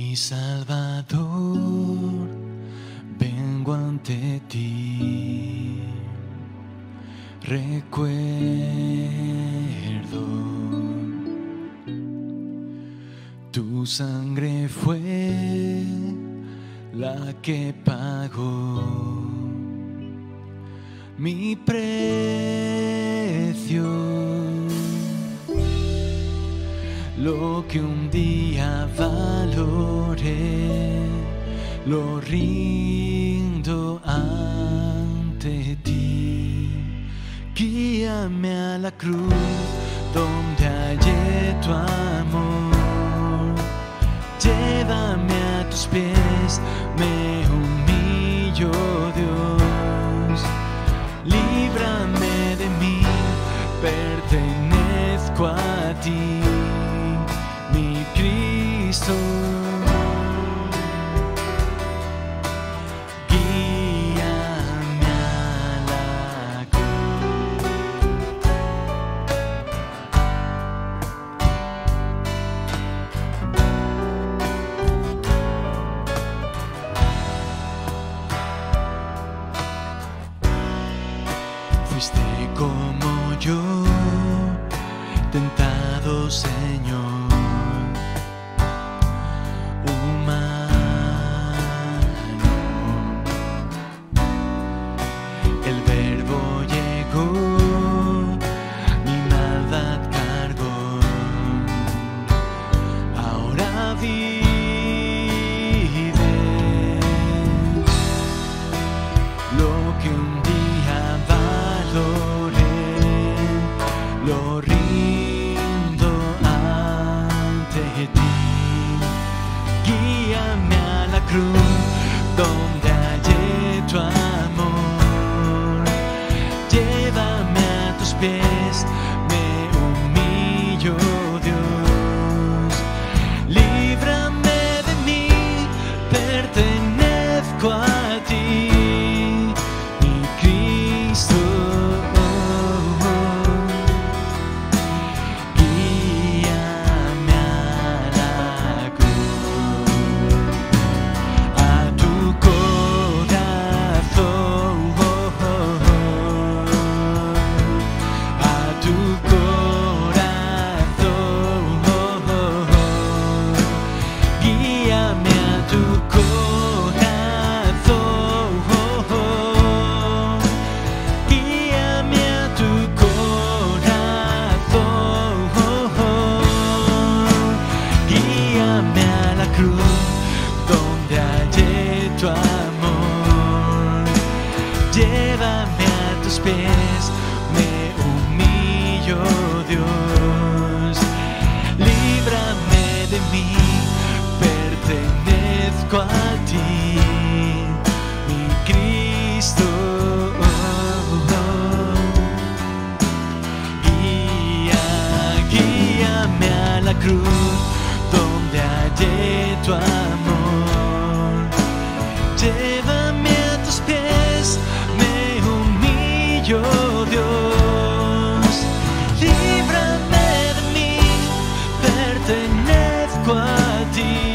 Mi Salvador, vengo ante ti. Recuerdo tu sangre fue la que pagó mi precio. Lo que un día valoré, lo rindo ante ti. Guíame a la cruz donde hallé tu amor. Llévame a tus pies, me humillo, Dios. Líbrame de mí, pertenezco a ti, mi Cristo. Guíame a la Fuiste como yo, tentado, Señor, humano. El Verbo llegó, mi maldad cargó. Ahora vives lo que un día valoré, lo rindo ante ti. Guíame a la cruz donde hallé tu amor. Llévame a tus pies, me humillo, Dios. Líbrame de mí, pertenezco a ti, mi Cristo. Guíame a la cruz, a tu corazón, a tu corazón. Guíame a tu corazón, guíame a tu corazón, guíame a la cruz donde hallé tu amor. Llévame a tus pies, me humillo, Dios. Líbrame de mí, pertenezco a ti, mi Cristo. Guíame a la cruz donde hallé tu amor. Llévame a tus pies, me humillo, Dios. Líbrame de mí, pertenezco a ti.